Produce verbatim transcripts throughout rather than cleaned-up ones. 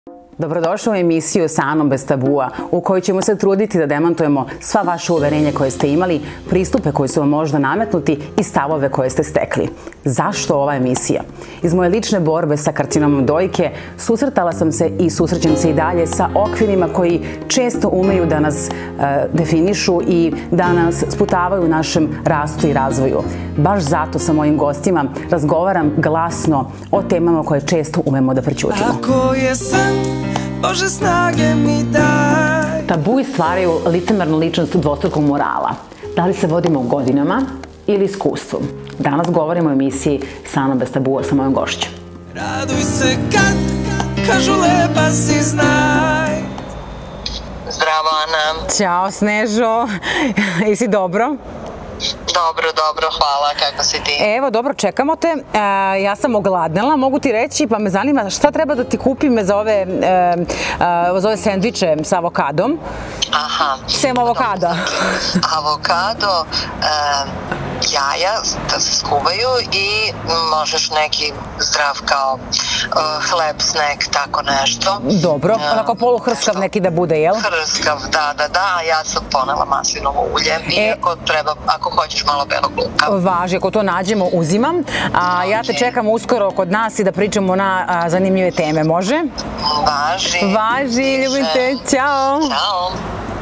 Dobrodošli u emisiju Sa Anom bez tabua, u kojoj ćemo se truditi da demantujemo sva vaše uverenja koje ste imali, pristupe koji su vam možda nametnuti i stavove koje ste stekli. Zašto ova emisija? Iz moje lične borbe sa karcinomom dojke susretala sam se i susrećem se i dalje sa okvirima koji često umeju da nas e, definišu i da nas sputavaju u našem rastu i razvoju. Baš zato sa mojim gostima razgovaram glasno o temama koje često umemo da prećutimo. Ako je san, Bože snage mi daj. Tabui stvaraju licemernu ličnost dvostrukog morala. Da li se vodimo godinama ili iskustvom? Danas govorimo o emisiji Sa Anom bez tabua sa mojom gošćom. Raduj se kad kažu lepa si, znaj. Zdravo, Ana. Ćao, Snežo. Jesi dobro? Dobro, dobro, hvala. Kako si ti? Evo, dobro, čekamo te. E, ja sam ogladnela, mogu ti reći, pa me zanima šta treba da ti kupim za ove, e, e, za ove sendviče sa avokadom. Aha. Sem avokada. Avokado, e, jaja da se skuvaju i možeš neki zdrav kao e, hleb, snek, tako nešto. Dobro, onako poluhrskav neki da bude, jel? Hrskav, da, da, da. Ja sam ponela maslinovo ulje, iako treba, ako hoćeš malo belog luka. Važi, ako to nađemo, uzimam. A ja te čekam uskoro kod nas i da pričamo na a, zanimljive teme, može? Važi. Važi, ljubim te, ćao. Ćao.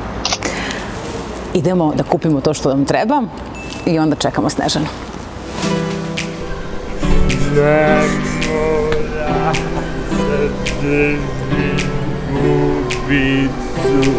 Idemo da kupimo to što nam treba i onda čekamo Snežanu. Ne mora se drži gubicu.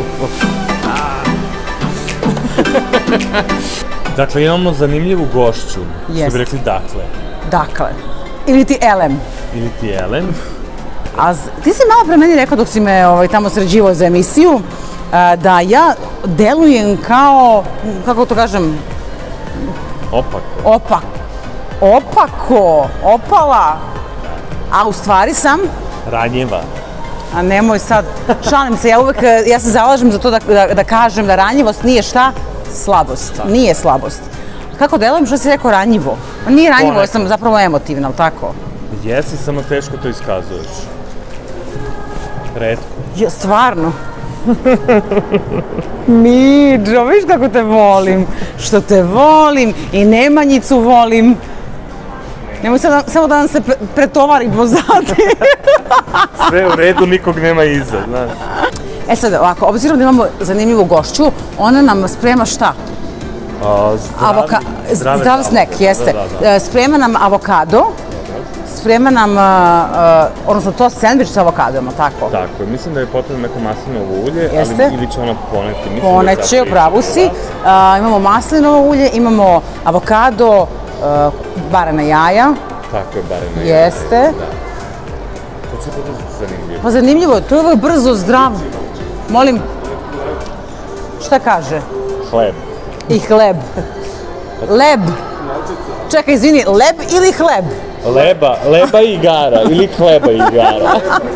Dakle, imamo zanimljivu gošću, što bi rekli dakle. Dakle. Ili ti Elem. Ili ti Elem. A ti si malo pre meni rekao dok si me ovaj, tamo sređivao za emisiju, da ja delujem kao, kako to kažem? Opako. Opak. Opako. Opala. A u stvari sam? Ranjiva. A nemoj sad, šalim se, ja uvek, ja se zalažem za to da, da, da kažem da ranjivost nije šta? Slabost. Da. Nije slabost. Kako delujem, što si rekao ranjivo? Nije ranjivo, ja sam zapravo emotivna, ali tako? Jesi, samo teško to iskazuješ. Retko. Ja, stvarno? Miđo, viš kako te volim. Što te volim i Nemanjicu volim. Nemoj sad, samo da nam se pretovari pozadi. Sve u redu, nikog nema iza, znaš. E sad, ovako, obzirom da imamo zanimljivu gošću, ona nam sprema šta? A, zdravi, Avoka... zdrave Zdrav snek, jeste. Da, da, da. Sprema nam avokado. Sprema nam, uh, odnosno to sendvič sa avokadom, tako? Tako je, mislim da je potrebno neko maslinovo ulje, Jeste? ali ili će ona poneti. Mislim Poneće, da u pravu si. Uh, imamo maslinovo ulje, imamo avokado, uh, barena jaja. Tako je, barena jaja. Jeste. Da. To će biti zanimljivo. Pa zanimljivo, to je ovo brzo, zdravo. Molim, šta kaže? Hleb. I hleb. Leb. Čekaj, izvini, leb ili hleb? Leba, leba i igara, ili hleba i igara.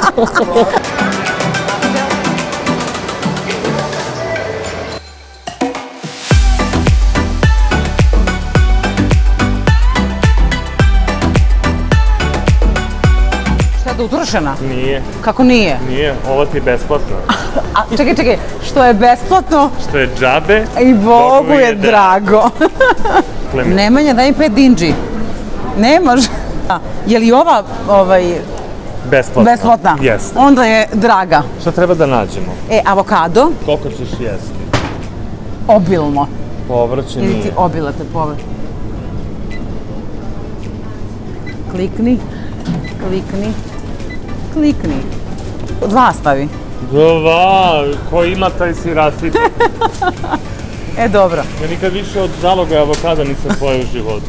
Šta je to utrošena? Nije. Kako nije? Nije, ovo ti je besplatno. A, čekaj, čekaj, što je besplatno? Što je džabe, I Bogu je drago. Nemanja, daj mi pet dinđi. Ne može. Je li ova ovaj, besplatna? Besplatna. Jeste. Onda je draga. Šta treba da nađemo? E, avokado. Koliko ćeš jesti? Obilno. Povrće Ili ti nije. obilate povrće. Klikni. Klikni. Klikni. Dva stavi. Dva, ko ima taj si rasip? E, dobro. Ja nikad više od zaloga avokada nisam pojeo u životu.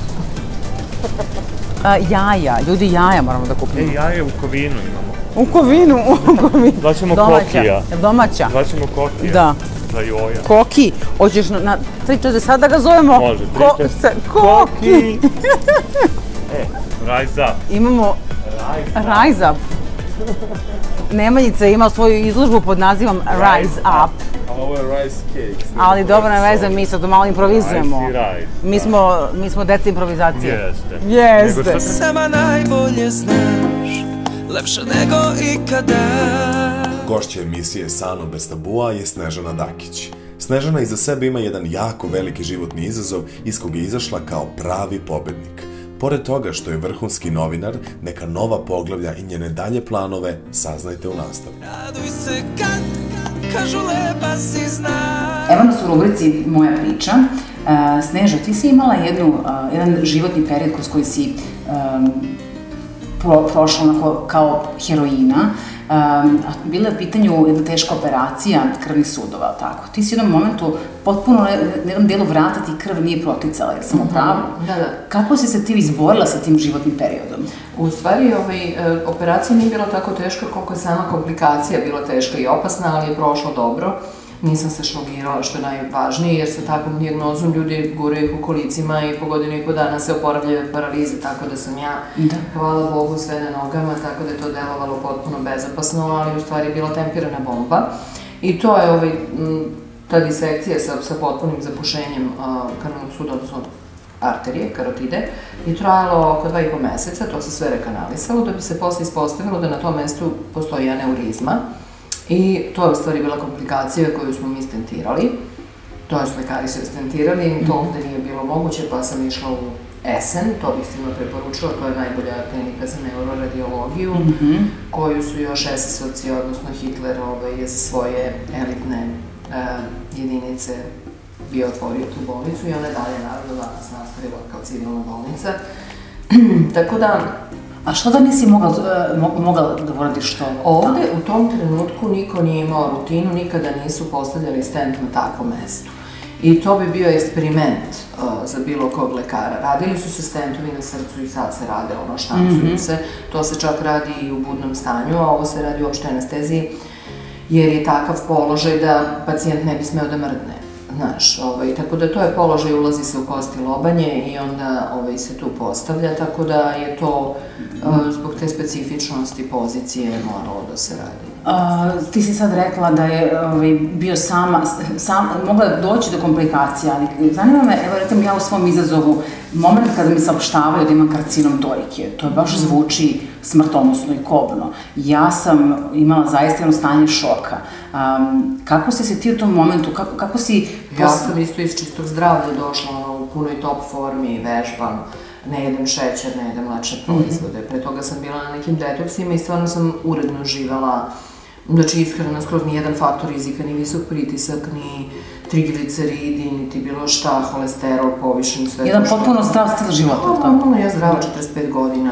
A, jaja, ljudi, jaja moramo da kupimo. E, jaje u Kovinu imamo. U Kovinu, u Kovinu. Zvaćemo Domaća. Kokija. Domaća. Zvaćemo Kokija. Da. Za joja. Koki, hoćeš na, na tri četiri sad da ga zovemo? Može, tri Ko, četiri. se, Koki. E, rise up. Imamo Rise Up. Nemanjica je imao svoju izložbu pod nazivom Rise Up. A ovo je rice cakes. Ali dobro, ne veze, mi sad to malo improvizujemo. Rice i rice. Mi smo, mi smo deca improvizacije. Jeste. Jeste. Nego što- Sama najbolje znaš, lepša nego ikada. Gošća emisije Sano bez tabua je Snežana Dakić. Snežana iza sebe ima jedan jako veliki životni izazov iz koga je izašla kao pravi pobednik. Pored toga što je vrhunski novinar, neka nova poglavlja i njene dalje planove saznajte u nastavu. Raduj se kad kažu lepa si znak. Evo nas u rubrici Moja priča. Snežo, ti si imala jednu, jedan životni period kroz koji si prošla kao heroina. Bila je u pitanju jedna teška operacija krvnih sudova, tako. Ti si u jednom momentu potpuno na jednom delu vrata ti krv nije proticala, jer sam u pravu. Da, da. Kako si se ti izborila sa tim životnim periodom? U stvari, operacija nije bila tako teška koliko je sama komplikacija bila teška i opasna, ali je prošlo dobro. Nisam se šlogirala, što je najvažnije, jer sa takvom dijagnozom ljudi guraju ih u kolicima i po godinu i po dana se oporavljaju od paralize, tako da sam ja, hvala Bogu, sve na nogama, tako da je to delovalo potpuno bezopasno, ali u stvari je bila tempirana bomba. I to je ta disekcija sa potpunim zapušenjem krvnog suda, odnosno arterije, karotide, je trajalo oko dva i po meseca, to se sve rekanalisalo, da bi se posle ispostavilo da na tom mestu postoji aneurizma. I to je u stvari bila komplikacija koju smo mi stentirali, to je lekari su stentirali, to ovde nije bilo moguće, pa sam išla u Essen, to bih svima preporučila, to je najbolja klinika za neuroradiologiju, koju su još es es ovci, odnosno Hitler, je za svoje elitne jedinice bio otvorio tu bolnicu i ona je dalje, naravno, danas nastavila kao civilna bolnica. Tako da... A što da nisi mogla da uradiš to? Ovde u tom trenutku niko nije imao rutinu, nikada nisu postavljali stent na takvom mestu. I to bi bio eksperiment za bilo kog lekara. Radili su se stentovi na srcu i sad se rade, ono, štancuju se. To se čak radi i u budnom stanju, a ovo se radi u opštoj anesteziji, jer je takav položaj da pacijent ne bi smeo da mrdne. Znaš, tako da to je položaj, ulazi se u kosti lobanje i onda se tu postavlja, tako da je to zbog te specifičnosti pozicije moralo da se radi. Ti si sad rekla da je bio sama, mogla doći do komplikacija, ali zanima me, evo recimo ja u svom izazovu, moment kada mi saopštavaju da imam karcinom dojke, to baš zvuči smrtonosno i kobno. Ja sam imala zaista jedno stanje šoka. Kako si se ti u tom momentu, kako si... Ja sam isto iz čistog zdravlja došla u punoj top formi, vežbam, ne jedem šećer, ne jedem mlečne proizvode. Pre toga sam bila na nekim detoksima i stvarno sam uredno živala. Znači, ishrana skroz nijedan faktor rizika, ni visok pritisak, ni trigliceridi, niti bilo šta, holesterol, povišen, sve to što... Jedan potpuno zdrav stil života. Potpuno, ja zdrava četrdeset pet godina.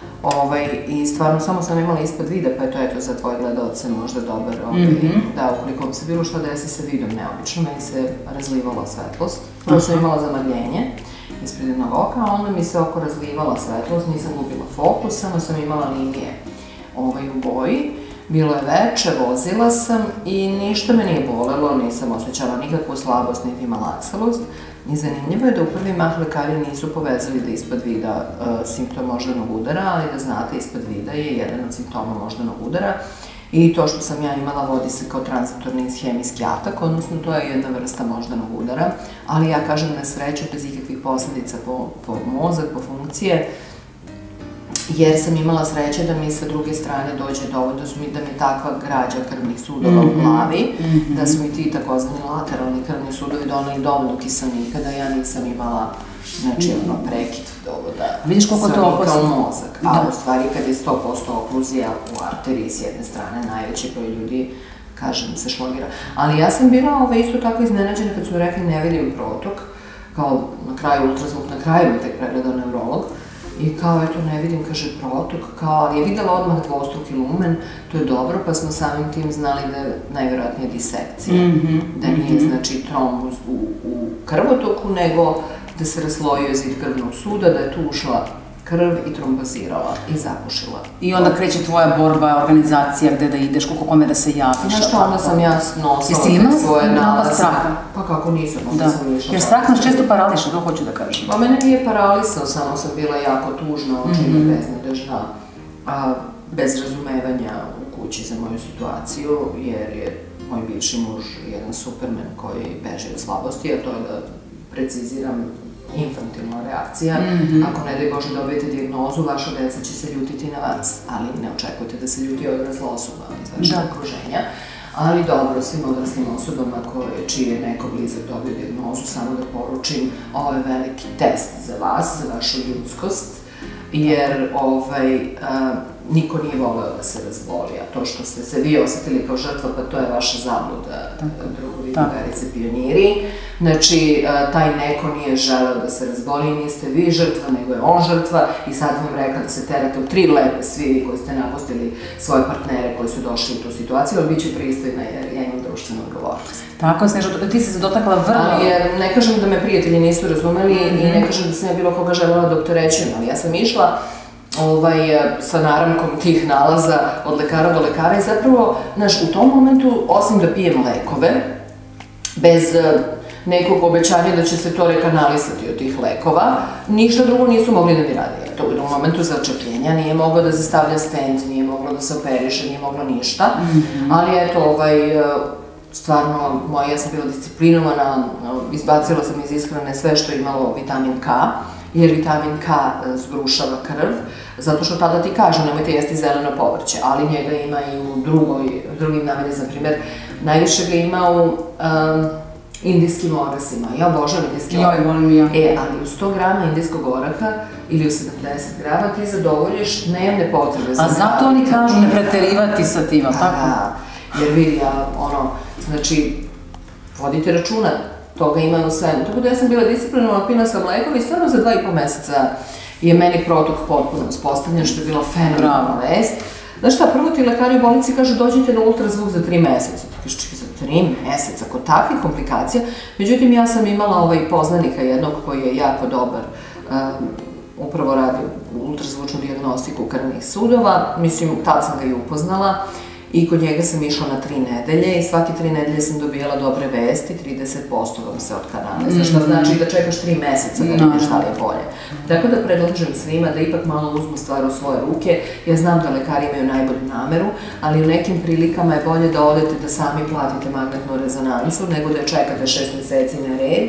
I stvarno samo sam imala ispod vida, pa je to eto za tvoje gledalce možda dobar. Da, ukoliko bi se bilo što desi sa vidom neobično, meni se razlivala svetlost. Prvo sam imala zamagljenje ispred jednog oka, a onda mi se oko razlivala svetlost, nisam gubila fokus, samo sam imala linije u boji. Bilo je veče, vozila sam i ništa me nije bolelo, nisam osjećala nikakvu slabost, niti malaksalost. I zanimljivo je da u prvi mah lekari nisu povezali da ispod vida simptom moždanog udara, ali da znate, ispod vida je jedan od simptoma moždanog udara. I to što sam ja imala vodi se kao tranzitorni ishemijski atak, odnosno to je jedna vrsta moždanog udara, ali ja kažem na sreću bez ikakvih posledica po mozak, po funkcije, jer sam imala sreće da mi sa druge strane dođe dovoljno, da mi takva građa krvnih sudova u glavi, da su mi ti takozvani lateralni krvni sudovi doneli dovoljno kiselnika, da ja nisam imala, znači, ono, prekid Vidiš koliko je to opasno. Kao mozak. A u stvari, kad je sto posto okluzija u arteriji s jedne strane, najveći broj ljudi, kažem, se šlogira. Ali ja sam bila isto tako iznenađena kad su mi rekli ne vidim protok, kao na kraju ultrazvuk, na kraju mi tek pregledao neurolog, i kao, eto, ne vidim, kaže, protok, kao, ali je videla odmah dvostruki lumen, to je dobro, pa smo samim tim znali da je najvjerojatnije disekcija, da nije, znači, trombus u krvotoku, nego da se raslojio zid krvnog suda, da je tu ušla krv i trombozirala i zapušila. I onda kreće tvoja borba, organizacija, gde da ideš, koliko kome da se javiš. Znaš što, onda sam ja nosila te svoje nalaze. Pa kako nisam, onda sam išla. Jer strah nas često parališa, to hoću da kažem. Pa mene nije paralisao, samo sam bila jako tužna, očina beznadežna, bez razumevanja u kući za moju situaciju, jer je moj bivši muž jedan supermen koji beži od slabosti, a to je da preciziram, infantilna reakcija. Ako ne daj Bože dobijete dijagnozu, vaša deca će se ljutiti na vas, ali ne očekujte da se ljuti odrasla osoba iz vašeg okruženja. Ali dobro, svim odraslim osobama koje, čiji je neko blizak dobio dijagnozu, samo da poručim, ovo je veliki test za vas, za vašu ljudskost, jer ovaj, a, niko nije voleo da se razboli, a to što ste se vi osetili kao žrtva, pa to je vaša zabluda, drugovi, drugarice, pioniri. Znači, a, taj neko nije želeo da se razboli, niste vi žrtva, nego je on žrtva i sad vam rekla da se terate u tri lepe svi vi koji ste napustili svoje partnere koji su došli u tu situaciju, ali bit će pristojna jer ja imam društvenu odgovornost. Tako je, Snežo, ti si se dotakla vrlo... Ali jer ne kažem da me prijatelji nisu razumeli i ne kažem da sam ja bilo koga želela da opterećujem, ali ja sam išla sa naramkom tih nalaza od lekara do lekara i zapravo, znaš, u tom momentu, osim da pijem lekove, bez nekog obećanja da će se to rekanalisati od tih lekova, ništa drugo nisu mogli da mi radi. To u momentu začepljenja nije moglo da se stavlja stent, nije moglo da se operiše, nije moglo ništa, ali eto, ovaj... stvarno, moja, ja sam bila disciplinovana, izbacila sam iz ishrane sve što je imalo vitamin K, jer vitamin K zgrušava krv, zato što tada ti kažu nemojte jesti zeleno povrće, ali njega ima i u drugim namirnicama, na primjer, najviše ga ima u indijskim orasima. Ja obožavam indijski orah. Joj, volim i ja. E, ali u sto grama indijskog oraha ili u sedamdeset grama ti zadovoljiš dnevne potrebe. A zato oni kažu ne preterivati sa tim, ali tako? Da, jer vidi, ja, ono, znači, vodite računa, toga ima u svemu. Tako da ja sam bila disciplinovana, pila sam lekove i stvarno za dva i po meseca je meni protok potpuno uspostavljen, što je bilo fenomenalna vest. Znaš šta, prvo ti lekari u bolnici kažu dođite na ultrazvuk za tri meseca. Kažu, čekaj, za tri meseca, kod takvih komplikacija. Međutim, ja sam imala ovaj poznanika jednog koji je jako dobar, upravo radi ultrazvučnu dijagnostiku krvnih sudova. Mislim, tad sam ga i upoznala. I kod njega sam išla na tri nedelje i svaki tri nedelje sam dobijala dobre vesti, trideset posto vam se otkanaliza, što znači da čekaš tri meseca da vidiš da li je bolje. Tako da predlažem svima da ipak malo uzmu stvar u svoje ruke. Ja znam da lekari imaju najbolju nameru, ali u nekim prilikama je bolje da odete da sami platite magnetnu rezonancu nego da čekate šest meseci na red.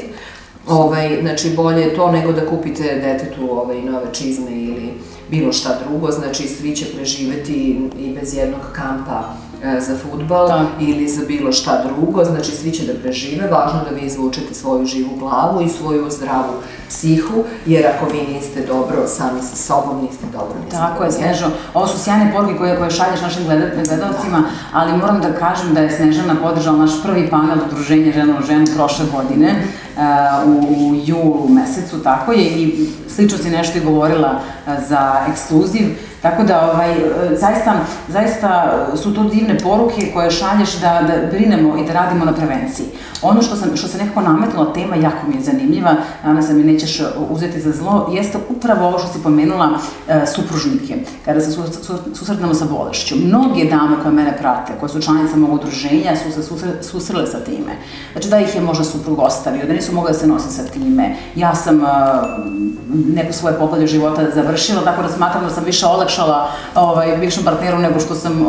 Znači, bolje je to nego da kupite detetu nove čizme ili bilo šta drugo, znači svi će preživeti i bez jednog kampa za fudbal ili za bilo šta drugo, znači svi će da prežive, važno da vi izvučete svoju živu glavu i svoju zdravu psihu, jer ako vi niste dobro sami sa sobom, niste dobro ni sa drugim. Tako je, Snežo. Ovo su sjajne poruke koje šalješ našim gledalcima, ali moram da kažem da je Snežana podržala naš prvi panel udruženja Žena u ženu prošle godine, u julu mesecu, tako je, i slično si nešto i govorila za ekskluziv, tako da zaista su to divne poruke koje šalješ da brinemo i da radimo na prevenciji. Ono što se nekako nametnula tema, jako mi je zanimljiva, Ana, se mi nećeš uzeti za zlo, jeste upravo ovo što si pomenula, supružnike, kada se susretnemo sa bolešću. Mnoge dame koje mene prate, koje su članice mog udruženja, su se susrele sa time. Znači da ih je možda suprug ostavio, da nisu mogli da se nosi sa time. Ja sam neko svoje poglavlje života završila, tako da smatram da sam više olakšala bivšem partneru nego što sam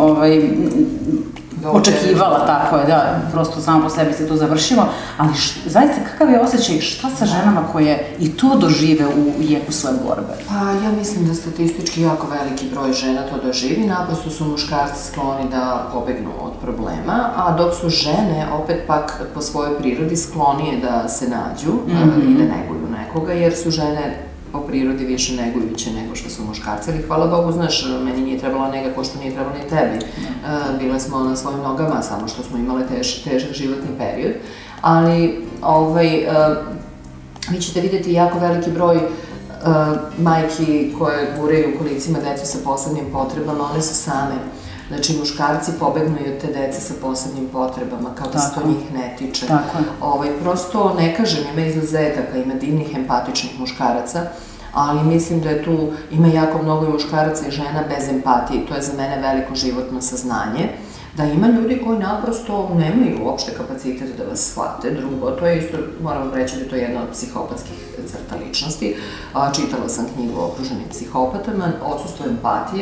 očekivala, tako je, da, prosto samo po sebi se to završilo, ali zaista kakav je osjećaj, šta sa ženama koje i to dožive u jeku svoje borbe? Pa ja mislim da statistički jako veliki broj žena to doživi, naprosto su muškarci skloni da pobegnu od problema, a dok su žene opet pak po svojoj prirodi sklonije da se nađu i da neguju nekoga, jer su žene po prirodi više negujuće nego što su muškarci, ali hvala Bogu, znaš, meni nije trebala nega ko što nije trebala ni tebi. Bile smo na svojim nogama, samo što smo imale težak životni period, ali vi ćete vidjeti jako veliki broj majki koje guraju u kolicima decu sa posebnim potrebama, one su same. Znači, muškarci pobegnu i od te dece sa posebnim potrebama, kao da se to njih ne tiče. Prosto, ne kažem, ima izuzetaka, ima divnih empatičnih muškaraca, ali mislim da je tu, ima jako mnogo muškaraca i žena bez empatije. To je za mene veliko životno saznanje, da ima ljudi koji naprosto nemaju uopšte kapacitet da vas shvate. Drugo, to je isto, moram reći da je to jedna od psihopatskih crta ličnosti. Čitala sam knjigu o okruženim psihopatama, odsustvo empatije,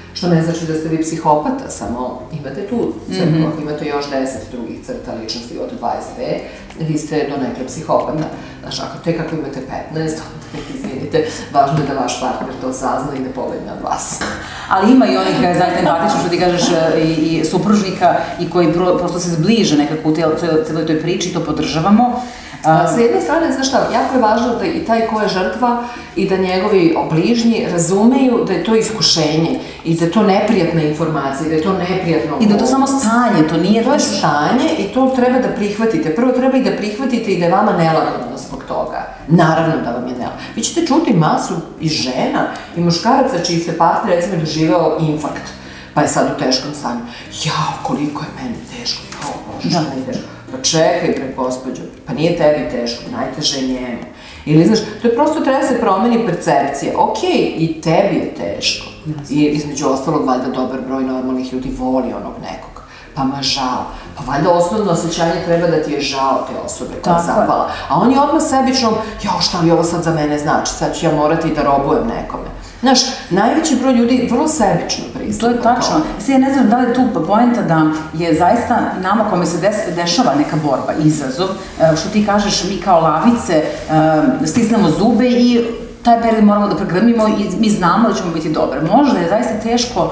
Što ne znači da ste vi psihopata, samo imate tu crtu, ako imate još deset drugih crta ličnosti od dvadeset dve, vi ste do neke psihopata. Znaš, ako tek ako imate petnaest, onda izvinite, važno je da vaš partner to sazna i ne pobegne od vas. Ali ima i onih, zaista empatično, što ti kažeš, i supružnika i koji prosto se zbliže nekako u celoj toj priči, to podržavamo. Sa jedne strane, znaš šta, jako je važno da i taj ko je žrtva i da njegovi bližnji razumeju da je to iskušenje i da je to neprijatna informacija, da je to neprijatno... I da je to samo stanje, to nije... To je stanje i to treba da prihvatite. Prvo treba i da prihvatite i da je vama nelagodno zbog toga. Naravno da vam je nelagodno. Vi ćete čuti masu i žena i muškaraca čiji se partner, recimo, doživeo infarkt, pa je sad u teškom stanju. Jao, koliko je meni teško, jao, Bože, što mi je teško. Pa čekaj, pre gospođo, pa nije tebi teško, najteže je njemu. Ili, znaš, to je prosto treba se promeni percepcija. Okej, i tebi je teško. I između ostalog, valjda dobar broj normalnih ljudi voli onog nekog. Pa ma žao. Pa valjda osnovno osjećanje treba da ti je žao te osobe koja je zapala. A on je odmah sebično, jao, šta li ovo sad za mene znači, sad ću ja morati da robujem nekome. Znaš, najveći broj ljudi vrlo sebično pristupa. To je tačno. Sve, ja ne znam da li je tu poenta da je zaista nama kome se dešava neka borba, izazov, što ti kažeš, mi kao lavice stisnemo zube i taj period moramo da pregrmimo i mi znamo da ćemo biti dobre. Možda je zaista teško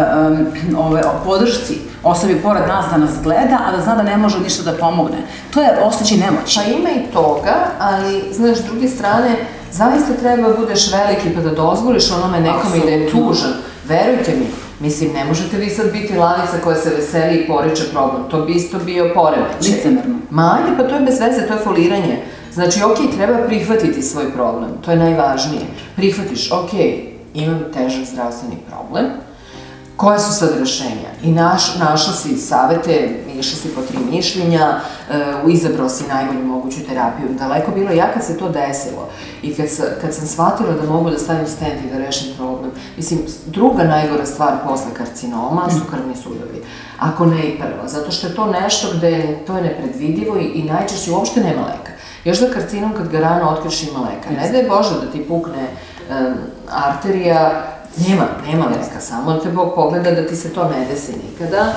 podršci osobi pored nas da nas gleda, a da zna da ne može ništa da pomogne. To je osjećaj nemoći. Pa ima i toga, ali, znaš, s druge strane, zaista treba budeš veliki pa da dozvoliš onome nekome i da je tužan. Verujte mi, mislim, ne možete vi sad biti lavica koja se veseli i poriče problem. To bi isto bio poremećaj. Licemerno. Ma ajde, pa to je bez veze, to je foliranje. Znači, okej, treba prihvatiti svoj problem, to je najvažnije. Prihvatiš, okej, imam težak zdravstveni problem, koje su sad rešenja? I našla si savete, išla si po tri mišljenja, izabrao si najbolju moguću terapiju. Daleko bilo, ja kad se to desilo i kad sam shvatila da mogu da stavim stent i da rešim problem, mislim, druga najgora stvar posle karcinoma su krvni sudovi. Ako ne i prva, zato što je to nešto gde to je nepredvidivo i najčešće uopšte nema leka. Još za karcinom kad ga rano otkriš ima leka. Ne daj Bože da ti pukne arterija, nema, nema leka, samo te Bog pogleda da ti se to ne desi nikada.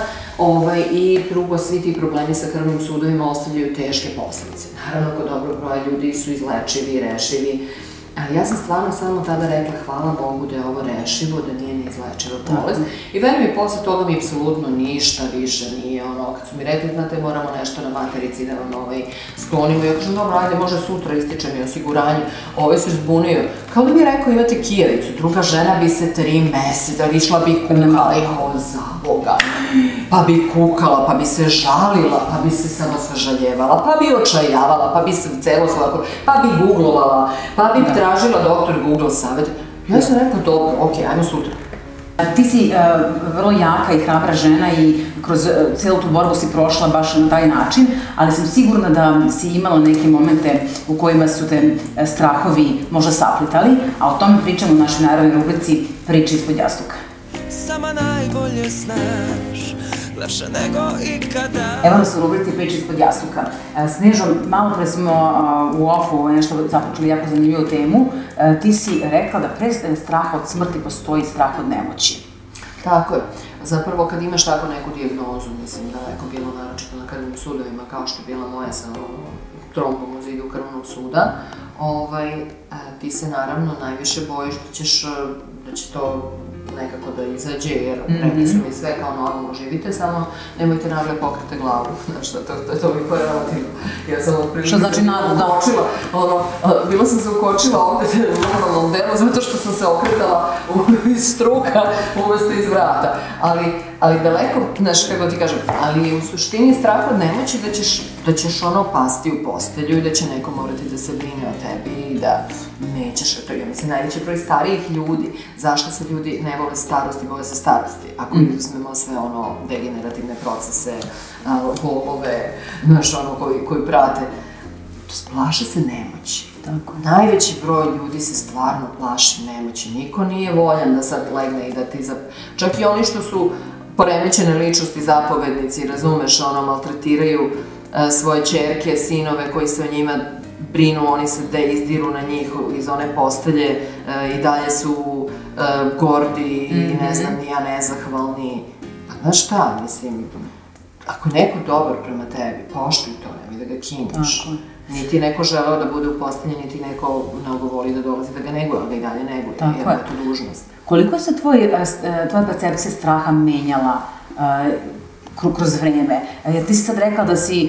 I drugo, svi ti problemi sa krvnim sudovima ostavljaju teške posljedice. Naravno, kod dobro broja ljudi su izlečivi, rešivi, ali ja sam stvarno samo tada rekla hvala Bogu da je ovo rešivo, da nije neizlečiva bolest. I verujem mi, posle toga mi apsolutno ništa više nije ono, kad su mi rekli, znate, moramo nešto na materici da vam sklonimo. Ja kažem, dobro, ajde, može sutra ističe mi osiguranje. Ovaj se zbunio. Kao da mi je rekao, imate kijavicu, druga žena bi se tri meseca, išla bi kukala, jao, za Boga. Pa bi kukala, pa bi se žalila, pa bi se samo sažaljevala, pa bi očajavala, pa bi se celo svako, pa bi googlovala, pa bi tražila doktor Google savjet. Ja sam rekla, dobro, okej, ajmo sutra. Ti si vrlo jaka i hrabra žena i kroz celu tu borbu si prošla baš na taj način, ali sam sigurna da si imala neke momente u kojima su te strahovi možda saplitali, a o tome pričamo u našoj naravnoj rubrici Priče ispod jastuka. Sama najbolje znaš, lepše nego ikada. Evo nas u rubrici Priče ispod jastuka. Snežo, malo pre smo u ofu nešto započeli jako zanimljivu temu. Ti si rekla da pre straha od smrti postoji strah od nemoći. Tako je. Zapravo, kad imaš tako neku dijagnozu, mislim da je bilo naročito na krvnim sudovima, kao što je bila moja sa trombom u zidu krvnog suda, ti se naravno najviše bojiš da će to nekako da izađe, jer rekli su mi sve kao normalno živite, samo nemojte nagle pokrete glavu, znaš, to mi je relativno. Ja sam od prilike... Što znači nadu, da? Ono, bila sam se ukočila ovde u normalnom delu, zato što sam se okretala iz struka umesto iz vrata. Ali daleko, znaš, kako ti kažem, ali u suštini strah od nemoći da ćeš ono pasti u postelju i da će neko morati da se brine o tebi i da nećeš, to je, mislim, najveći broj starijih ljudi. Zašto se ljudi ne vole starosti, vole se starosti? Ako uzmemo sve ono degenerativne procese, bolove, znaš, ono koji prate, plaše se nemoći. Najveći broj ljudi se stvarno plaši nemoći. Niko nije voljan da sad legne i da ti... Čak i oni što su poremećene ličnosti, zapovednici, razumeš, ono, maltretiraju svoje ćerke, sinove koji se o njima brinu, oni se izdiru na njih iz one postelje i dalje su gordi i ne znam ni ja nezahvalni. Pa znaš šta, mislim, ako je neko dobar prema tebi, poštuj to, nemoj da ga kineš. Niti neko želeo da bude upostavljen, niti neko mnogo voli da dolazi da ga neguje, ali da i dalje neguje, jer je to dužnost. Koliko se tvoja percepcija straha menjala kroz vreme? Jer ti si sad rekla da si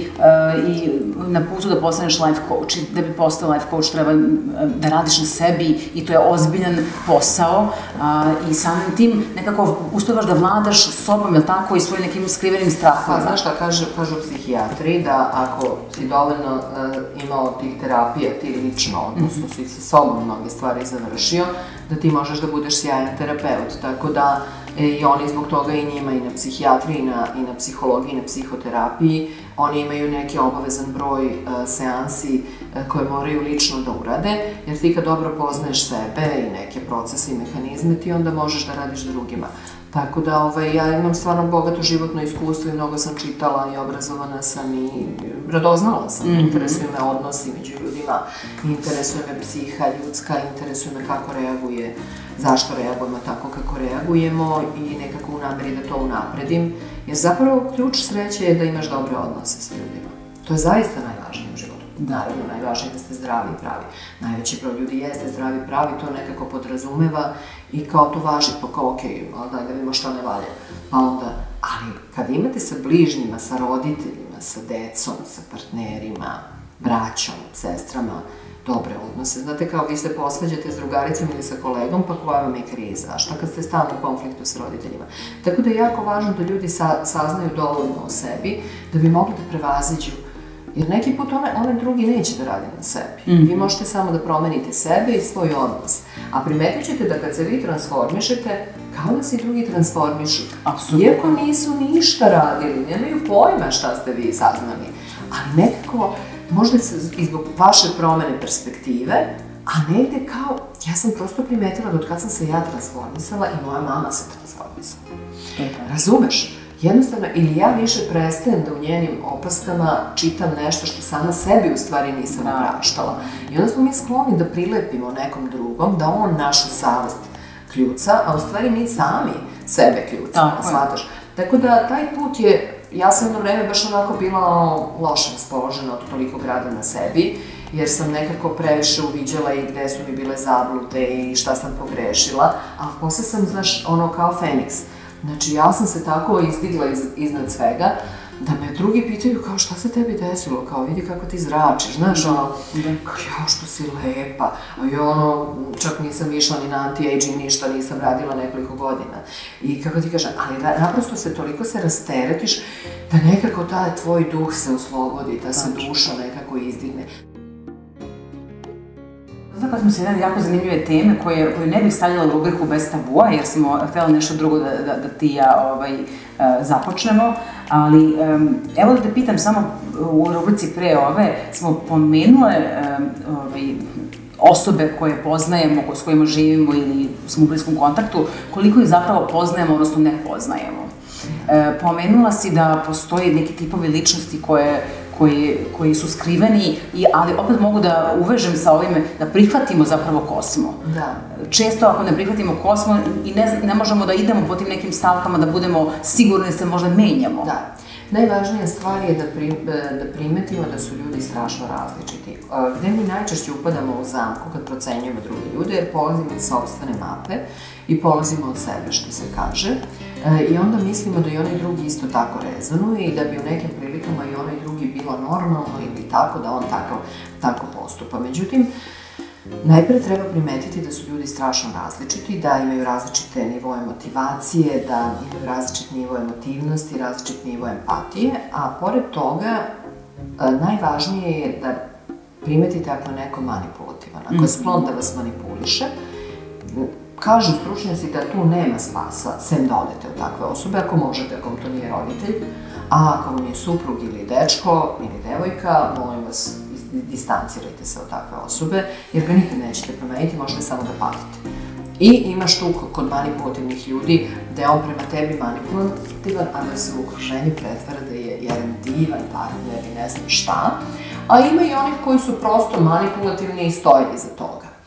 i na putu da postaneš life coach i da bi postao life coach treba da radiš na sebi i to je ozbiljan posao i samim tim nekako uspevaš da vladaš sobom, jel tako, i svojim nekim skrivenim strahovima. Pa znaš šta kažu psihijatri, da ako si dovoljno imao tih terapija, ti lično, odnosno si sa sobom mnoge stvari završio, da ti možeš da budeš sjajan terapeut, tako da i oni zbog toga i njima i na psihijatriji i na psihologiji i na psihoterapiji, oni imaju neki obavezan broj seansi koje moraju lično da urade, jer ti kad dobro poznaješ sebe i neke procese i mehanizme, ti onda možeš da radiš drugima. Tako da ja imam stvarno bogato životno iskustvo i mnogo sam čitala i obrazovana sam i radoznala sam. Interesuju me odnosi među ljudima, interesuje me psiha ljudska, interesuje me kako reaguje, zašto reagujemo tako kako reagujemo i nekako u nameri da to unapredim. Jer zapravo ključ sreće je da imaš dobre odnose s ljudima. To je zaista najvažnije u životu. Naravno, najvažnije je da ste zdravi i pravi. Najveći broj ljudi jeste zdravi i pravi, to nekako podrazumeva i kao to važi, pa kao ok, daj da vidimo što ne valja. Pa onda, ali kad imate sa bližnjima, sa roditeljima, sa decom, sa partnerima, braćom, sestrama, dobre odnose. Znate, kao vi se posvađate s drugaricom ili sa kolegom, pa koja vam je kriza? A šta kad ste stalno u konfliktu s roditeljima? Tako da je jako važno da ljudi saznaju dovoljno o sebi, da bi mogli da prevaziđu. Jer neki put onaj drugi neće da radi na sebi. Vi možete samo da promenite sebe i svoj odnos. A primetit ćete da kad se vi transformišete, kao da se i drugi transformišu. Iako nisu ništa radili, nemaju pojma šta ste vi saznali. Ali nekako, možda i zbog vaše promene perspektive, a negde kao, ja sam prosto primetila da od kad sam se ja transformisala i moja mama se transformisala. Razumeš? Jednostavno, ili ja više prestajem da u njenim opaskama čitam nešto što sama sebi u stvari nisam opraštala. I onda smo mi skloni da prilepimo nekom drugom, da on našu savest kljuca, a u stvari mi sami sebe kljucamo, shvataš? Tako da taj put je, ja sam jedno vreme baš onako bila loše raspoložena od toliko grada na sebi, jer sam nekako previše uviđala i gde su mi bile zablude i šta sam pogrešila, a posle sam, znaš, ono kao Feniks. Znači, ja sam se tako izdigla iznad svega, da me drugi pitaju kao šta se tebi desilo, kao vidi kako ti zračiš, znaš, ono, kao jao što si lepa, a ja ono, čak nisam išla ni na anti-aging, ništa nisam radila nekoliko godina. I kako ti kažem, ali naprosto se toliko se rasteretiš da nekako taj tvoj duh se oslobodi, ta se duša nekako izdigne. Dotakli smo se jedne jako zanimljive teme koju ne bih stavljala u rubriku bez tabua, jer smo htjeli nešto drugo da ti i ja započnemo, ali evo da te pitam samo u rubrici pre ove, smo pomenule osobe koje poznajemo, s kojima živimo ili smo u bliskom kontaktu, koliko ih zapravo poznajemo, odnosno ne poznajemo. Pomenula si da postoje neki tipovi ličnosti koje koji su skriveni, ali opet mogu da uvežem sa ovime da prihvatimo zapravo ko smo. Često ako ne prihvatimo ko smo i ne možemo da idemo po tim nekim stavkama, da budemo sigurni da se možda menjamo. Da. Najvažnija stvar je da primetimo da su ljudi strašno različiti. Gde mi najčešće upadamo u zamku kad procenjujemo druge ljude, jer polazimo iz sopstvene mape i polazimo od sebe, što se kaže. I onda mislimo da i onaj drugi isto tako rezonuje i da bi u nekim prilikama i onaj drugi bilo normalno ili tako, da on tako postupa. Međutim, najpre treba primetiti da su ljudi strašno različiti, da imaju različite nivoje motivacije, da imaju različit nivo emotivnosti, različit nivo empatije, a pored toga najvažnije je da primetite ako je neko manipulativan, ako je sklon da vas manipuliše. Kažu stručnjaci da tu nema spasa, sem da odete od takve osobe, ako možete, ako vam to nije roditelj, a ako vam je suprug ili dečko ili devojka, molim vas, distancirajte se od takve osobe, jer ga nikad nećete promeniti, možete samo da patite. I imaš tu kod manipulativnih ljudi da je on prema tebi manipulativan, a da se u okruženju pretvara da je jedan divan partner i ne znam šta, a ima i onih koji su prosto manipulativni i stoje iza toga.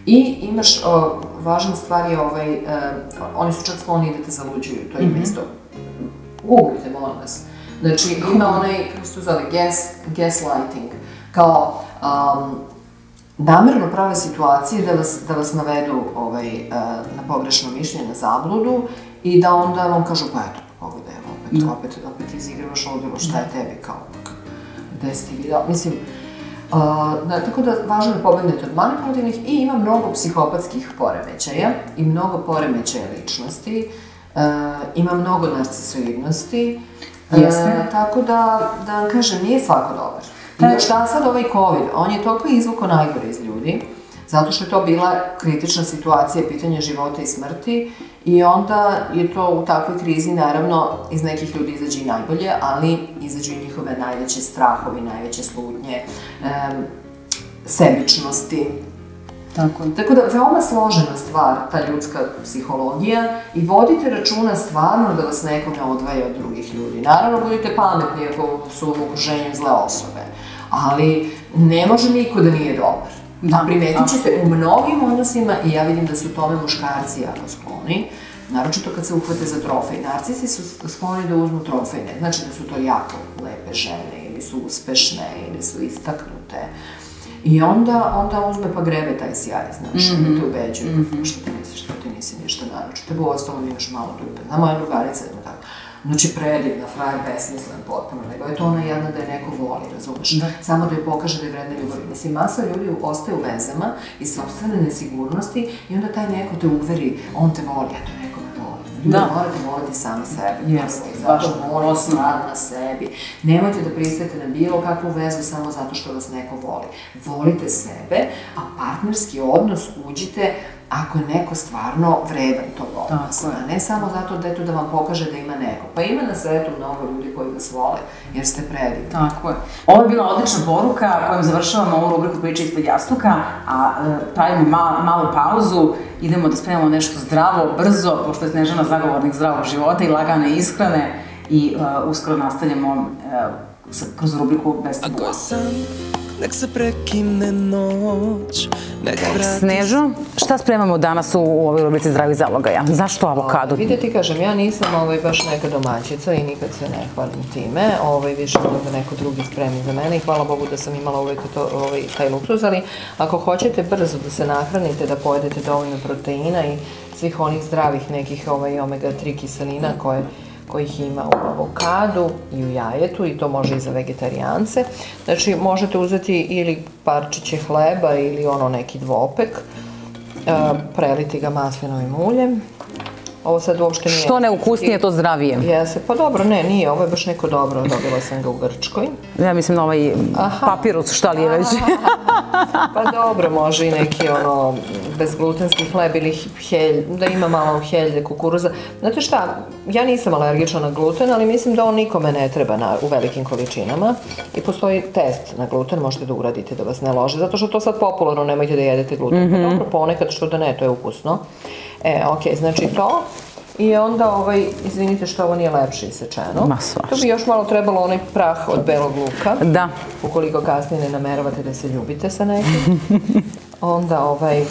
I imaš, važna stvar je, oni su čak skloni da te zaluđuju, to je isto. Googlite, molim vas. Znači, ima onaj, kako se to zove, gaslighting, kao namerno prave situacije da vas navedu na pogrešno mišljenje, na zabludu i da onda vam kažu, pa eto, pogledaj, opet izigravaš ludilo, šta je tebi, kao, gde si ti vidio, mislim, tako da važno je pobegnete od manipulativnih i ima mnogo psihopatskih poremećaja i mnogo poremećaja ličnosti, ima mnogo narcisoidnosti, tako da, da vam kažem, nije svako dobar. I još da sad ovaj COVID, on je toliko izvukao najgore iz ljudi, zato što je to bila kritična situacija, pitanje života i smrti, i onda je to u takvoj krizi, naravno, iz nekih ljudi izađe i najbolje, ali izađu i njihove najveće strahovi, najveće slutnje, sebičnosti. Tako da, veoma složena stvar, ta ljudska psihologija, i vodite računa stvarno da vas neko ne odvaja od drugih ljudi. Naravno, budite pametni ako su u okruženju zle osobe, ali ne može niko da nije dobar. A primetit ćete u mnogim odnosima, i ja vidim da su tome muškarci jako skloni, naročito kad se uhvate za trofej. Narcisi su skloni da uzmu trofejne, znači da su to jako lepe žene, ili su uspešne, ili su istaknute. I onda uzme pa grebe taj sjaj, znaš, da te ubeđuju, što ti misliš, što ti nisi ništa naročito. Tebe u ostalom imaš malo dupe. Zna, moja drugarica je tako. Znači, predivna, frajer, besmislen, potpuno, nego je to ona jedna da je neko voli, razumeš? Samo da joj pokaže da je vredna ljubavi. Mislim, masa ljudi ostaje u vezama iz sopstvene nesigurnosti i onda taj neko te uveri, on te voli, a to neko me voli. Ljudi morate voliti sami sebe. Zato molim stvar na sebi. Nemojte da pristajete na bilo kakvu vezu samo zato što vas neko voli. Volite sebe, a partnerski odnos uđite ako je neko stvarno vredan tog odnosa, a ne samo zato da, eto, da vam pokaže da ima neko. Pa ima na svetu mnogo ljudi koji vas vole, jer ste predivni. Tako je. Ovo je bila odlična poruka kojom završavamo ovu rubriku Priče ispod jastuka, a pravimo malu pauzu, idemo da spremamo nešto zdravo, brzo, pošto je Snežana zagovornik zdravog života i lagane ishrane, i uskoro nastavljamo kroz rubriku Bez tabua. Nek se prekine noć, nek vrati... Snežo, šta spremamo danas u ovoj rubrici zdravih zalogaja? Zašto avokado? Vidite, ti kažem, ja nisam baš neka domaćica i nikad se ne hvalim time. Više da neko drugi spremi za mene i hvala Bogu da sam imala uvek taj luksuz, ali ako hoćete brzo da se nahranite, da pojedete dovoljno proteina i svih onih zdravih nekih omega tri kiselina koje kojih ima u avokadu i u jajetu, i to može i za vegetarijance. Znači, možete uzeti ili parčiće hleba ili ono neki dvopek, preliti ga maslinovim uljem. Ovo sad uopšte nije... Što neukusnije, to zdravije. Jese, pa dobro, ne, nije, ovo je baš neko dobro, dobila sam ga u Grčkoj. Ja mislim na ovaj papirus, šta li je već? Pa dobro, može i neki ono bezglutenski hleb ili helj, da ima malo heljde, kukuruza. Znate šta, ja nisam alergična na gluten, ali mislim da on nikome ne treba u velikim količinama i postoji test na gluten, možete da uradite da vas ne lože, zato što to sad popularno, nemojte da jedete gluten. Pa dobro, ponekad što da ne, to je ukusno. E, okej, znači to. I onda, izvinite što ovo nije lepše isečeno. Ma svašta. Tu bi još malo trebalo onaj prah od belog luka. Da. Ukoliko kasnije ne nameravate da se ljubite sa nekim. Onda ovaj...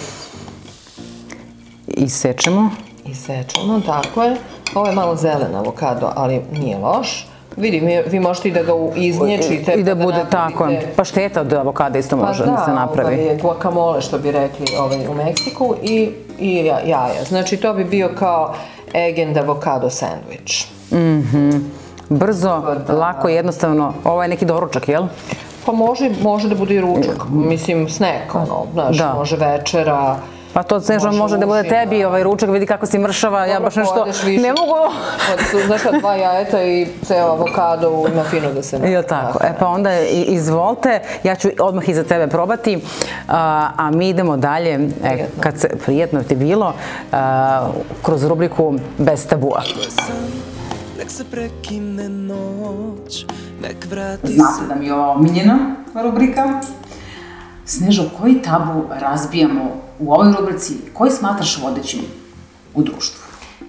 Isečemo. Isečemo, tako je. Ovo je malo zelen avokado, ali nije loš. Vidi, vi možete i da ga iznječite. I da bude tako. Pa šteta od avokada isto može da se napravi. Pa da, guacamole, što bi rekli u Meksiku, i jaja. Znači, to bi bio kao egg and avocado sandwich. Brzo, lako, jednostavno. Ovo je neki doručak, jel? Pa može da bude i ručak. Mislim, snack, ono, znaš, može večera. Pa to, Snežo, može da bude tebi ovaj ručak, vidi kako si mršava, ja baš nešto ne mogu... Znaš šta, dva jajeta i ceo avokado ima fino da se... Jel' tako? E pa onda izvolite, ja ću odmah iza tebe probati, a mi idemo dalje, prijetno ti bilo, kroz rubriku Bez tabua. Nek se prekine noć, nek vrati se... Znate da mi je ova omiljena rubrika. Snežo, koji tabu razbijamo u ovoj rubrici, koji smatraš vodećim u društvu?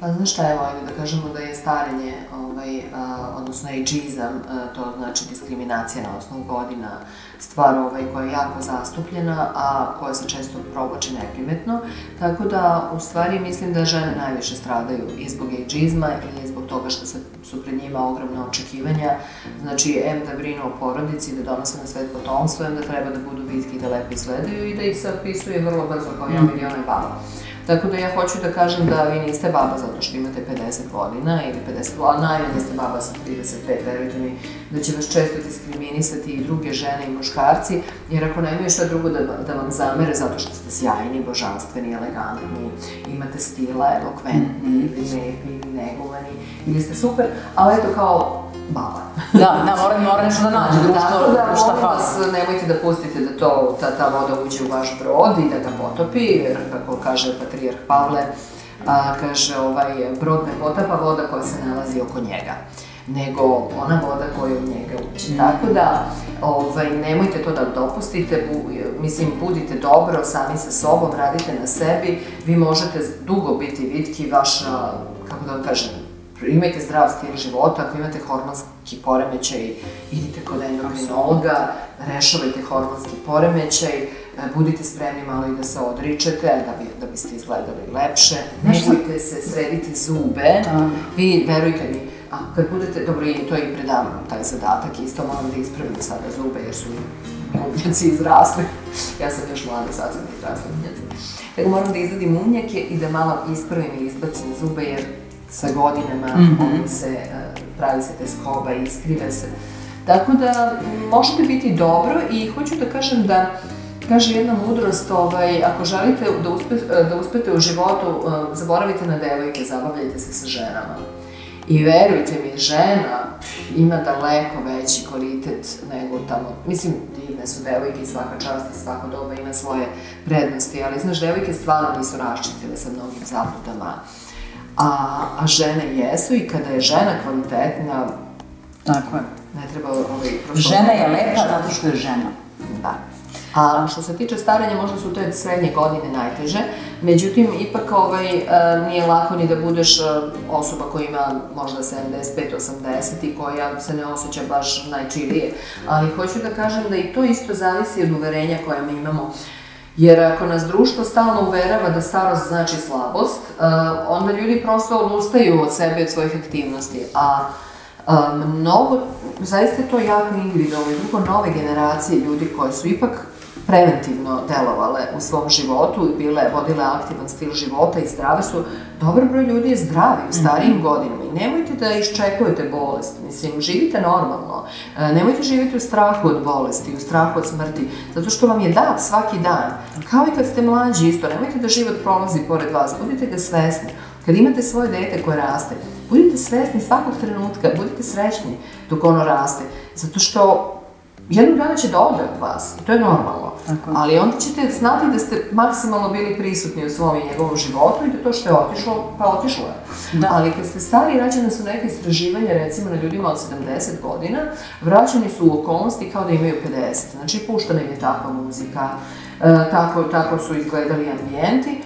Pa znaš šta, evo, ajde da kažemo da je starenje, ovaj, a, odnosno ageizam, to znači diskriminacija na osnovu godina, stvar ovaj, koja je jako zastupljena, a koja se često provlači neprimetno, tako da u stvari mislim da žene najviše stradaju i zbog ageizma i zbog toga što se, su pred njima ogromna očekivanja, znači em da brinu o porodici, da donose na svet potomstvo, em da treba da budu vitki, da lepo izgledaju i da ih se opisuje vrlo brzo kao ja milione baba. Tako da ja hoću da kažem da vi niste baba zato što imate pedeset godina ili pedeset godina, najmanje ste baba sa trideset pet, verujte mi da će vas često diskriminisati i druge žene i muškarci, jer ako nemaju šta drugo da, da vam zamere zato što ste sjajni, božanstveni, elegantni, imate stila, elokventni, ili lepi, ili negovani, ili ste super, ali eto kao baba. Da, da, mora, mora nešto da nađe, društvo, da, šta molim fali. vas, nemojte da pustite da to, ta, ta voda uđe u vaš brod i da ga potopi, jer kako kaže patrijarh Pavle, a, kaže ovaj, brod ne potapa voda koja se nalazi oko njega, nego ona voda koja u njega uđe. Mm. Tako da, ovaj, nemojte to da dopustite, bu, mislim, budite dobro sami sa sobom, radite na sebi, vi možete dugo biti vitki, vaša, kako da vam kažem, imajte zdrav stil života, ako imate hormonski poremećaj, idite kod endokrinologa, rešavajte hormonski poremećaj, budite spremni malo i da se odričete, da, bi, da biste izgledali lepše, negujte se, sredite zube, vi, verujte mi, a kad budete, dobro, i to i predam taj zadatak, isto moram da ispravim sada zube, jer su mi umnjaci izrasli, ja sam još mlada, sad sam izrasla umnjaci, tako moram da izvadim umnjake i da malo ispravim i izbacim zube, jer sa godinama, mm -hmm. se, uh, pravi se te skoba i iskrive se. Tako da možete biti dobro i hoću da kažem da, kaže jedna mudrost, ovaj, ako želite da, uspe, da uspete u životu, uh, zaboravite na devojke, zabavljajte se sa ženama. I verujte mi, žena ima daleko veći kvalitet nego tamo, mislim, divne su devojke i svaka čast i svako doba ima svoje prednosti, ali znaš, devojke stvarno nisu raščistile sa mnogim zabludama. A, a žene jesu i kada je žena kvalitetna, tako je. Ne treba ovaj... Žena je lepa zato što je žena. Da. A što se tiče starenja, možda su te srednje godine najteže, međutim, ipak ovaj, nije lako ni da budeš osoba koja ima možda sedamdeset pet osamdeset i koja se ne osjeća baš najčilije. Ali hoću da kažem da i to isto zavisi od uverenja koje mi imamo. Jer ako nas društvo stalno uverava da starost znači slabost, onda ljudi prosto odustaju od sebe i od svojih aktivnosti. A mnogo, zaista je to jako individualno i drugo nove generacije ljudi koje su ipak preventivno delovale u svom životu i bile, vodile aktivan stil života i zdrave su, dobar broj ljudi je zdravi u starijim godinama i nemojte da iščekujete bolest, mislim, živite normalno, nemojte živjeti u strahu od bolesti, u strahu od smrti, zato što vam je dat svaki dan, kao i kad ste mlađi isto, nemojte da život prolazi pored vas, budite ga svesni, kad imate svoje dete koje raste, budite svesni svakog trenutka, budite srećni dok ono raste, zato što jednog dana će da ode od vas, i to je normalno, ali onda ćete znati da ste maksimalno bili prisutni u svom i njegovom životu i da to što je otišlo, pa otišlo je. Ali kad ste stari, rađene su neke istraživanja, recimo na ljudima od sedamdeset godina, vraćani su u okolnosti kao da imaju pedeset, znači puštana im je takva muzika, tako su izgledali ambijenti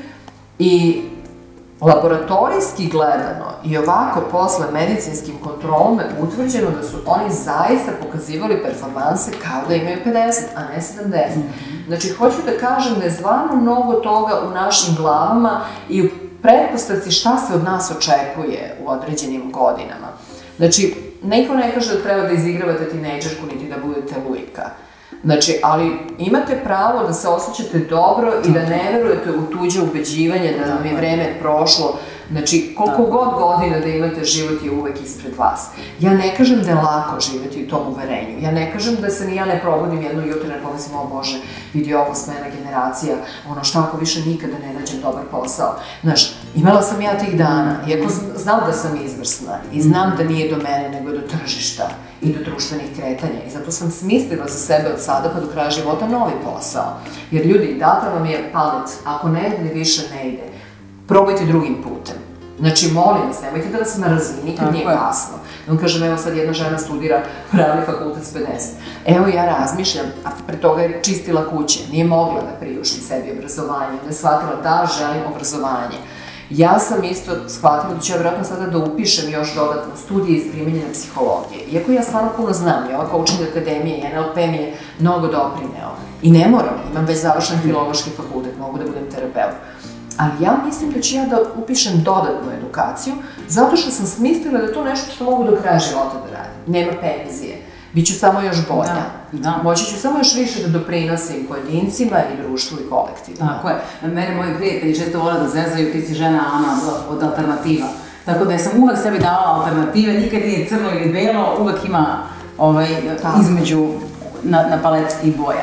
i laboratorijski gledano i ovako posle medicinskim kontrolama utvrđeno da su oni zaista pokazivali performanse kao da imaju pedeset, a ne sedamdeset. Znači, hoću da kažem da je stvarno mnogo toga u našim glavama i u pretpostavci šta se od nas očekuje u određenim godinama. Znači, neko ne kaže da treba da izigravate tinejdžerku niti da budete lujka. Znači, ali imate pravo da se osjećate dobro i da ne verujete u tuđe ubeđivanje da nam je vreme prošlo. Znači, koliko god godina da imate, život je uvek ispred vas. Ja ne kažem da je lako živjeti u tom uverenju. Ja ne kažem da se ni ja ne probudim jedno jutro i ne pomislim, o Bože, vidi ovo smena generacija, ono šta ako više nikada ne nađem dobar posao. Znaš, imala sam ja tih dana, iako znam da sam izvrsna i znam da nije do mene, nego do tržišta i do društvenih kretanja. I zato sam smislila za sebe od sada pa do kraja života novi posao. Jer ljudi, data vam je pamet, ako ne ide više ne ide, probajte drugim putem. Znači, molim vas, nemojte da vas mrzi, nikad nije kasno. On kaže, evo sad jedna žena studira pravni fakultet s pedeset. Evo ja razmišljam, a pre toga je čistila kuće, nije mogla da priušti sebi obrazovanje, da je shvatila da želim obrazovanje. Ja sam isto shvatila da ću ja vjerojatno sada da upišem još dodatno studije iz primenjene psihologije. Iako ja stvarno puno znam i ova coaching akademija i N L P mi je mnogo doprineo. I ne moram, imam već završen filološki fakultet, mogu da budem terapeut. Ali ja mislim da ću ja da upišem dodatnu edukaciju, zato što sam smislila da je to nešto što mogu do kraja života da radim. Nema penzije. Biću samo još bolja. Moći ću samo još više da doprinosim pojedincima i društvu i kolektivu. Tako je. Mene moji prijatelji često vole da zezaju, ti si žena Ana od alternativa. Tako da sam uvek sebi davala alternative, nikad nije crno ili belo, uvek ima između na paleti tih boja.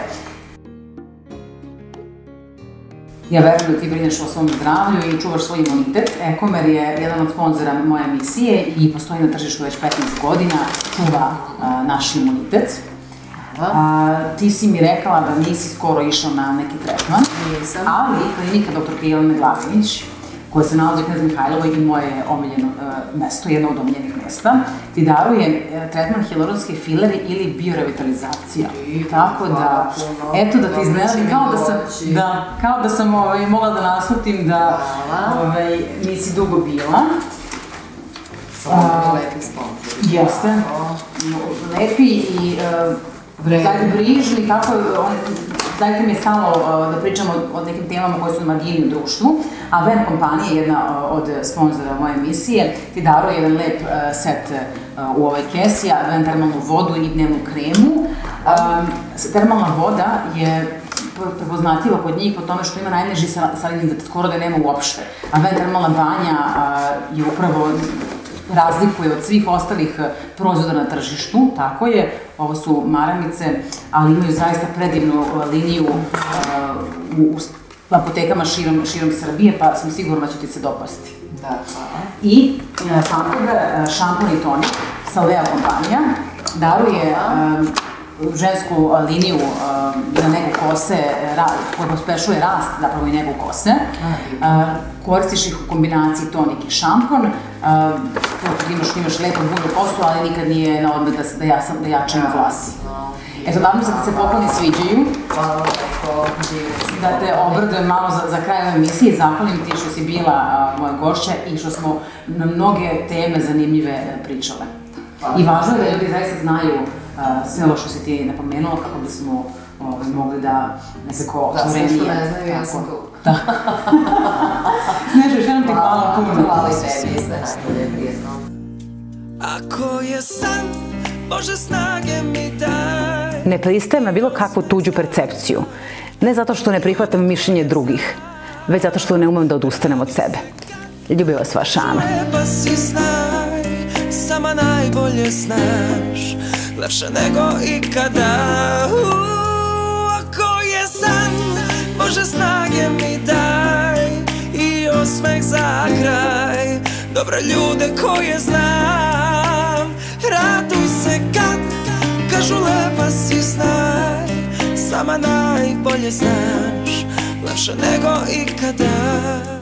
Ja verujem da ti brineš o svom zdravlju i čuvaš svoj imunitet. Ekomer je jedan od sponzora moje emisije i postoji na tržištu već petnaest godina, čuva naš imunitet. Ti si mi rekla da nisi skoro išla na neki tretman, ali klinika doktorka Jelene Glavinić, koja se nalazi u Knez Mihajlovoj i moje omiljeno mesto, jedno od omiljenih mesta, ti daruje tretman hialuronske fileri ili biorevitalizacija. Tako da, eto da ti izgledali kao da sam mogla da naslutim da nisi dugo bila. Lepi sponsor. Jeste. Lepi i zaista brižni, kako zaista mi je stalo da pričamo o nekim temama koje su na margini u društvu, a Ven kompanija, jedna od sponzora moje emisije, ti daruje jedan lep set u ovoj kesi, Ven termalnu vodu i dnevnu kremu. Termalna voda je prepoznatljiva kod njih po tome što ima najniži salinizat, skoro da je nema uopšte. A Ven termalna banja je upravo razlikuje od svih ostalih proizvoda na tržištu, tako je. Ovo su maramice, ali imaju zaista predivnu liniju u apotekama širom Srbije, pa sam sigurna da će ti se dopasti. Da, hvala. I šampon i tonik, Salvea kompanija, daruje žensku liniju za negu kose, koja pospešuje rast, zapravo i negu kose. Koristiš ih u kombinaciji tonik i šampon. Imaš lepo budu kosu, ali nikad nije na odmet da jačaju vlasi. Eto, nadam se da se pokloni sviđaju. Hvala lepo. Da te obradujem malo za kraj ove emisije i zahvalim ti što si bila moja gošća i što smo na mnoge teme zanimljive pričale. I važno je da ljudi zaista znaju sve ovo što si ti napomenula kako bismo mogli da nekako otvorenije. Da, sve što ne znaju, ja sam tu. Da. Snežo, još jednom ti hvala puno. Hvala i sebi, sve najbolje, prijetno. Ako je san, Bože snage mi daj. Ne pristajem na bilo kakvu tuđu percepciju. Ne zato što ne prihvatam mišljenje drugih, već zato što ne umem da odustanem od sebe. Ljubi vas vaša Ana. Lepa si znaj, sama najbolje znaš, lepše nego ikada. Ako je san, Bože snage mi daj i osmeh za kraj, dobre ljude koje znam. Raduj se kad kažu lepa si znaj, sama najbolje znaš, lepše nego ikada.